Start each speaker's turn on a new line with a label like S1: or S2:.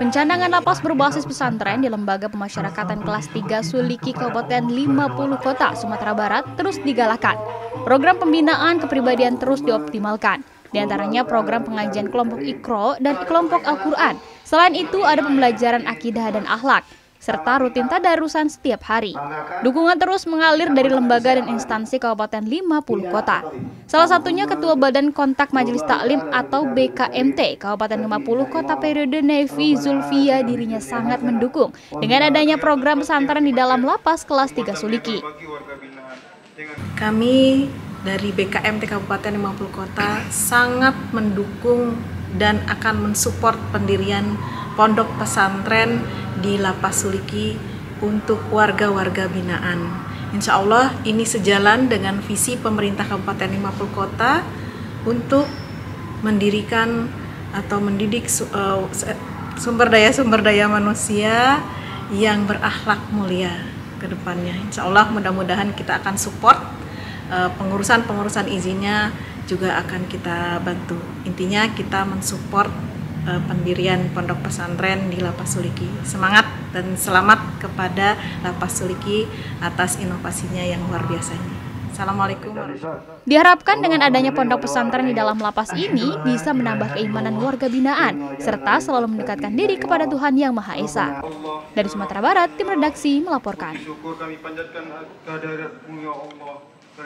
S1: Pencanangan lapas berbasis pesantren di Lembaga Pemasyarakatan Kelas 3 Suliki Kabupaten 50 Kota, Sumatera Barat terus digalakkan. Program pembinaan kepribadian terus dioptimalkan. Di antaranya program pengajian kelompok Iqra dan kelompok Al-Quran. Selain itu ada pembelajaran akidah dan akhlak, serta rutin tadarusan setiap hari. Dukungan terus mengalir dari lembaga dan instansi Kabupaten 50 Kota. Salah satunya Ketua Badan Kontak Majelis Taklim atau BKMT Kabupaten 50 Kota periode Nevi Zulfia dirinya sangat mendukung dengan adanya program pesantren di dalam lapas kelas 3 Suliki.
S2: Kami dari BKMT Kabupaten 50 Kota sangat mendukung dan akan mensupport pendirian pondok pesantren di Lapas Suliki untuk warga-warga binaan. Insya Allah ini sejalan dengan visi pemerintah Kabupaten 50 Kota untuk mendirikan atau mendidik sumber daya manusia yang berakhlak mulia ke depannya. Insya Allah mudah-mudahan kita akan support pengurusan izinnya juga akan kita bantu. Intinya kita mensupport pendirian pondok pesantren di Lapas Suliki. Semangat dan selamat kepada Lapas Suliki atas inovasinya yang luar biasa ini. Assalamualaikum.
S1: Diharapkan dengan adanya pondok pesantren di dalam lapas ini bisa menambah keimanan warga binaan serta selalu mendekatkan diri kepada Tuhan Yang Maha Esa. Dari Sumatera Barat, tim redaksi melaporkan.